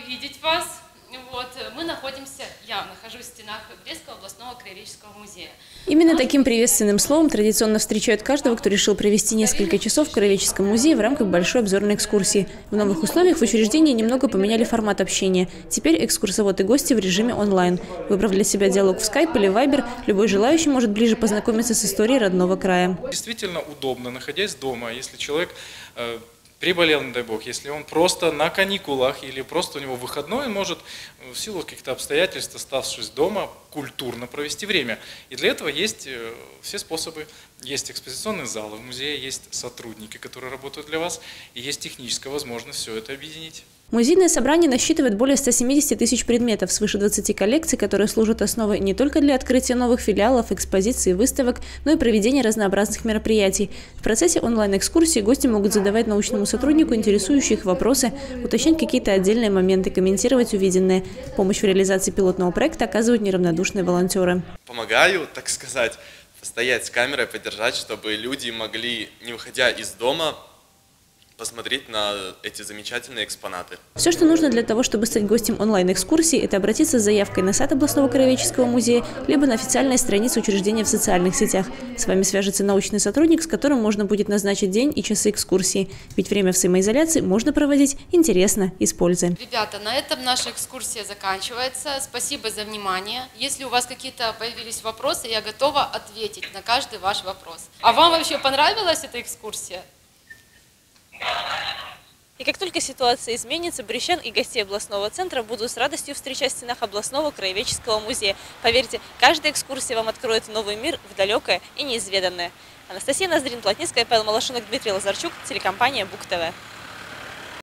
видеть вас. Вот, я нахожусь в стенах Брестского областного краеведческого музея. Именно таким приветственным словом традиционно встречают каждого, кто решил провести несколько часов в Краеведческом музее в рамках большой обзорной экскурсии. В новых условиях в учреждении немного поменяли формат общения. Теперь экскурсовод и гости в режиме онлайн. Выбрав для себя диалог в Skype или Viber, любой желающий может ближе познакомиться с историей родного края. Действительно удобно, находясь дома, если человек приболел, не дай бог, если он просто на каникулах или просто у него выходной, он может в силу каких-то обстоятельств, оставшись дома, культурно провести время. И для этого есть все способы. Есть экспозиционные залы в музее, есть сотрудники, которые работают для вас, и есть техническая возможность все это объединить. Музейное собрание насчитывает более 170 тысяч предметов, свыше 20 коллекций, которые служат основой не только для открытия новых филиалов, экспозиций и выставок, но и проведения разнообразных мероприятий. В процессе онлайн-экскурсии гости могут задавать научному сотруднику интересующие их вопросы, уточнять какие-то отдельные моменты, комментировать увиденное. Помощь в реализации пилотного проекта оказывают неравнодушные волонтеры. Помогаю, так сказать, стоять с камерой, поддержать, чтобы люди могли, не выходя из дома, посмотреть на эти замечательные экспонаты. Все, что нужно для того, чтобы стать гостем онлайн-экскурсии, это обратиться с заявкой на сайт областного краеведческого музея, либо на официальной странице учреждения в социальных сетях. С вами свяжется научный сотрудник, с которым можно будет назначить день и часы экскурсии. Ведь время в самоизоляции можно проводить интересно и с пользой. Ребята, на этом наша экскурсия заканчивается. Спасибо за внимание. Если у вас какие-то появились вопросы, я готова ответить на каждый ваш вопрос. А вам вообще понравилась эта экскурсия? И как только ситуация изменится, брестян и гостей областного центра будут с радостью встречать в стенах областного краеведческого музея. Поверьте, каждая экскурсия вам откроет новый мир в далекое и неизведанное. Анастасия Ноздрин, Плотницкая, Павел Малашинок, Дмитрий Лазарчук, телекомпания Бук ТВ.